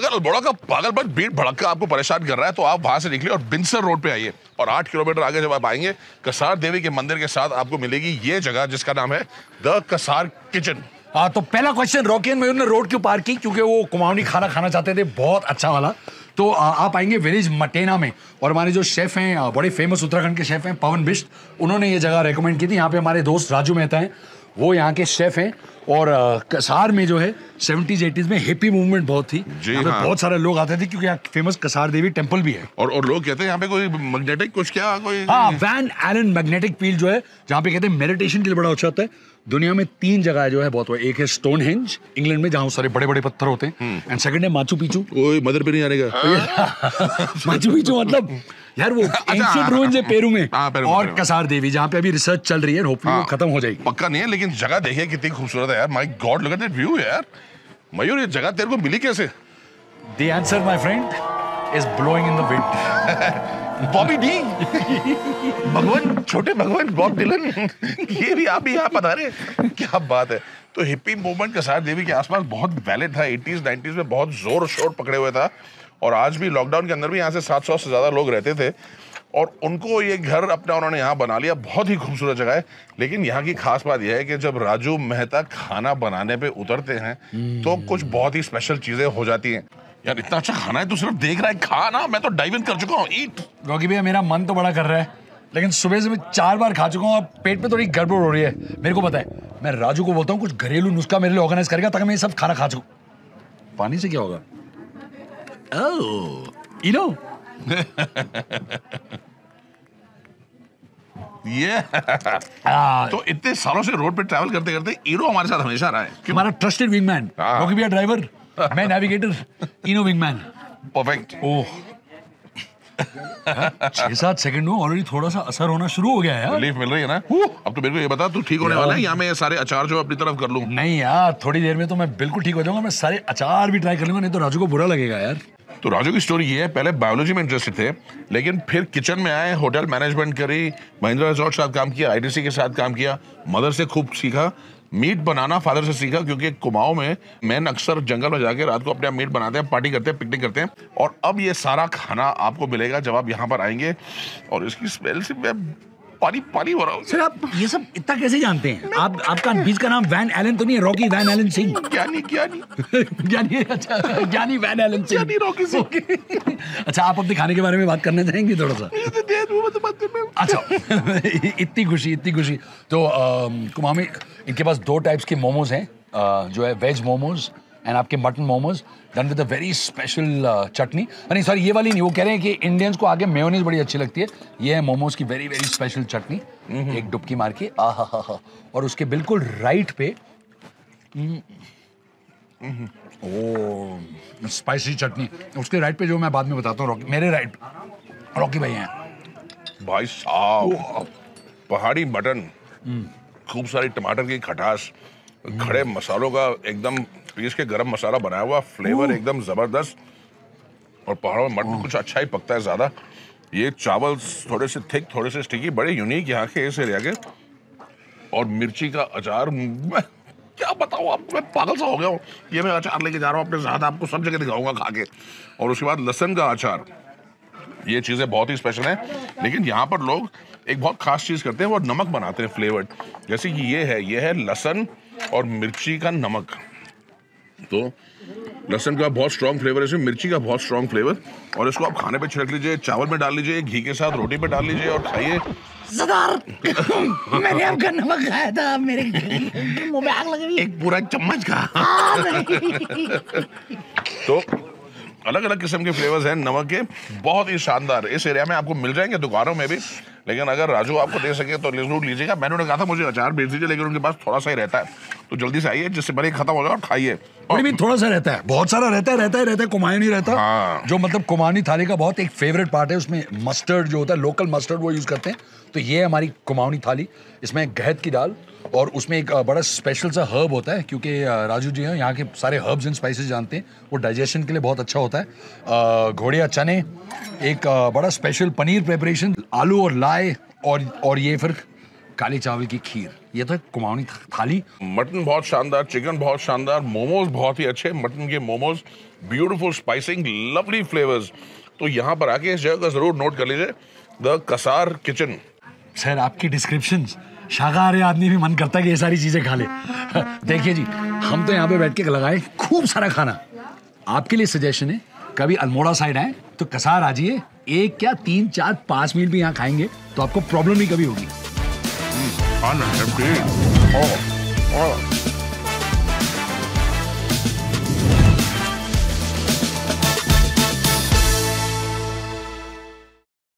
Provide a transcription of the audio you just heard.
अगर अल्मोड़ा का पागलपन भीड़ भड़का आपको परेशान कर रहा है तो आप वहां से निकलिए और बिनसर रोड पे आइए और 8 किलोमीटर आगे जब आप आएंगे कसार देवी के मंदिर के साथ आपको मिलेगी ये जगह जिसका नाम है द कसार किचन। हाँ, तो पहला क्वेश्चन रॉकी एंड मयूर ने रोड क्यों पार की? क्योंकि वो कुमाऊनी खाना खाना चाहते थे, बहुत अच्छा वाला। तो आप आएंगे विलेज मटेना में और हमारे जो शेफ हैं, बड़े फेमस उत्तराखंड के शेफ हैं पवन बिष्ट, उन्होंने ये जगह रेकमेंड की थी। यहाँ पे हमारे दोस्त राजू मेहता हैं, वो यहाँ के शेफ हैं। और कसार में जो है 70s 80s में हिप्पी मूवमेंट बहुत थी, यहाँ पे बहुत सारे लोग आते थे क्योंकि यहाँ फेमस कसार देवी टेम्पल भी है। और लोग कहते हैं यहाँ पे कोई मैग्नेटिक कुछ क्या कोई वैन एलन मैग्नेटिक फील्ड जो है जहाँ पे कहते हैं मेडिटेशन के लिए बड़ा अच्छा होता है। दुनिया में 3 जगह जो है बहुत, एक है स्टोन हेंज इंग्लैंड में जहाँ सारे बड़े बड़े पत्थर होते हैं, एंड सेकंड है माचू पिचू। कोई मदर पे नहीं आने का माचू पिचू मतलब यार वो एंशिएंट रूइंस है पेरू में। और कसार देवी जहाँ पे अभी रिसर्च चल रही है, होपफुली वो खत्म हो जाएगी। पक्का नहीं है लेकिन जगह देखिए कितनी खूबसूरत है यार। My god look at that view यार। मयूर ये जगह तेरे को मिली कैसे? The answer my friend is blowing in the wind. Bobby D भगवान, छोटे भगवान बॉब डिलन ये भी आप भी यहाँ पधारे, क्या बात है। तो हिप्पी मूवमेंट कसार देवी के आसपास बहुत वैलिड था, 80s 90s में बहुत जोर शोर पकड़े हुए था और आज भी लॉकडाउन के अंदर भी यहाँ से 700 से ज्यादा लोग रहते थे और उनको ये घर अपना उन्होंने यहाँ बना लिया। बहुत ही खूबसूरत जगह है। लेकिन यहाँ की खास बात यह है कि जब राजू मेहता खाना बनाने पे उतरते हैं तो कुछ बहुत ही स्पेशल चीजें हो जाती हैं। यार इतना अच्छा खाना है, तू सिर्फ देख रहा है, खाना मैं तो डाइव इन कर चुका हूँ। ईट। रॉकी भैया मेरा मन तो बड़ा कर रहा है लेकिन सुबह से मैं 4 बार खा चुका हूँ और पेट में थोड़ी गड़बड़ हो रही है। मेरे को पता है, मैं राजू को बोलता हूँ कुछ घरेलू नुस्खा मेरे लिए ऑर्गेनाइज करेगा ताकि मैं ये सब खाना खा सकूं। पानी से क्या होगा? You know? ये तो इतने सालों से रोड पे ट्रैवल करते करते इनो हमारे साथ हमेशा रहा है। हमारा ट्रस्टेड विंगमैन, रॉकी भैया ड्राइवर, मैं नेविगेटर, इनो विंगमैन। परफेक्ट। ओह 6-7 सेकंड में ऑलरेडी थोड़ा सा असर होना शुरू हो गया है। रिलीफ मिल रही है ना? अब तो मेरे को ये बता तू ठीक होने वाला है या मैं ये सारे अचार जो अपनी तरफ कर लूं? नहीं यार, थोड़ी देर में तो मैं बिल्कुल ठीक हो जाऊंगा। मैं सारे अचार भी ट्राई कर लूंगा, नहीं तो राजू को बुरा लगेगा यार। तो राजू की स्टोरी ये है, पहले बायोलॉजी में इंटरेस्टेड थे लेकिन फिर किचन में आए, होटल मैनेजमेंट करी, महिंद्रा रिजॉर्ट के साथ काम किया, आईटीसी के साथ काम किया, मदर से खूब सीखा, मीट बनाना फादर से सीखा क्योंकि कुमाऊं में मैन अक्सर जंगल में जाके रात को अपने मीट बनाते हैं, पार्टी करते हैं, पिकनिक करते हैं। और अब ये सारा खाना आपको मिलेगा जब आप यहाँ पर आएंगे और इसकी स्मेल से मैं पानी पानी हो रहा हूँ। सर आप ये सब इतना कैसे जानते हैं? आपका बीच का नाम वैन एलन तो नहीं है? Rocky Van Alan Singh. Gyani Gyani, अच्छा Gyani Van Alan Singh, Rocky Singh. अच्छा आप अपने खाने के बारे में बात करना चाहेंगे थोड़ा सा? अच्छा इतनी खुशी तो कुमाऊं में इनके पास 2 टाइप्स के मोमोज हैं, जो है वेज मोमोज एंड आपके mutton momos done with a very special chutney. नहीं सॉरी ये वाली नहीं, वो कह रहे हैं कि इंडियंस को आगे मेयोनीज बड़ी अच्छी लगती है। ये है मोमोज की वेरी वेरी स्पेशल चटनी, एक डुबकी मार के आहा। और उसके बिल्कुल राइट पे ओ स्पाइसी चटनी, उसके राइट पे जो मैं बाद में बताता हूँ, मेरे राइट रॉकी भाई हैं भाई साहब। पहाड़ी मटन, खूब सारी टमाटर की खटास, खड़े मसालों का एकदम पीस के गरम मसाला बनाया हुआ, फ्लेवर एकदम जबरदस्त। और पहाड़ों में मटन कुछ अच्छा ही पकता है ज्यादा। ये चावल थोड़े से थिक, थोड़े से स्टिकी, बड़े यूनिक यहाँ के इस एरिया के। और मिर्ची का अचार, मैं क्या बताऊँ आपको, मैं पागल सा हो गया हूँ। ये मैं अचार लेके जा रहा हूँ अपने साथ, आपको सब जगह दिखाऊंगा खा के। और उसके बाद लहसुन का अचार, ये चीज़ें बहुत ही स्पेशल हैं। लेकिन यहाँ पर लोग एक बहुत खास चीज़ करते हैं, वो नमक बनाते हैं फ्लेवर्ड। जैसे कि ये है लहसुन और मिर्ची का नमक। तो लहसुन का बहुत स्ट्रॉन्ग फ्लेवर है इसमें, मिर्ची का बहुत स्ट्रॉन्ग फ्लेवर। और इसको आप खाने पे छिड़क लीजिए, चावल में डाल लीजिए, घी के साथ रोटी पे डाल लीजिए और खाइए। सरदार मैंने आपका नमक खाया था, मेरे मुंह में आग लग रही है। एक पूरा चम्मच का। तो अलग अलग किस्म के फ्लेवर्स हैं नमक के, बहुत ही शानदार। इस एरिया में आपको मिल जाएंगे दुकानों में भी, लेकिन अगर राजू आपको दे सके तो जरूर लीजिएगा। मैंने उन्हें कहा था मुझे अचार भेज दीजिए, लेकिन उनके पास थोड़ा सा ही रहता है, तो जल्दी से आइए जिससे पहले खत्म हो जाए और खाइए। भी थोड़ा सा रहता है, बहुत सारा रहता है कुमाऊनी नहीं रहता। हाँ। जो मतलब कुमाऊनी थाली का बहुत एक फेवरेट पार्ट है, उसमें मस्टर्ड जो होता है, लोकल मस्टर्ड वो यूज करते हैं। तो ये है हमारी कुमाऊनी थाली, इसमें गहत की दाल और उसमें एक बड़ा स्पेशल सा हर्ब होता है, क्योंकि राजू जी हैं यहाँ के सारे हर्ब्स एंड स्पाइसेस जानते हैं, वो डाइजेशन के लिए बहुत अच्छा होता है। घोड़िया चने, एक बड़ा स्पेशल पनीर प्रिपरेशन, आलू और लाए, और ये फिर काले चावल की खीर, ये तो कुमाऊनी थाली। मटन बहुत शानदार, चिकन बहुत शानदार, मोमोज बहुत ही अच्छे, मटन के momos, beautiful spicing, lovely flavours. तो यहाँ पर आके इस जगह का जरूर नोट कर लीजिए, द कसार किचन। सर आपकी डिस्क्रिप्शन, शाकाहारी आदमी भी मन करता है कि ये सारी चीजें खा ले। देखिए जी, हम तो यहाँ पे बैठ के लगाए खूब सारा खाना। आपके लिए सजेशन है, कभी अल्मोड़ा साइड आए तो कसार आ जाइए। 1 क्या 3 4 5 मील भी यहाँ खाएंगे तो आपको प्रॉब्लम नहीं कभी होगी। हाँ ना,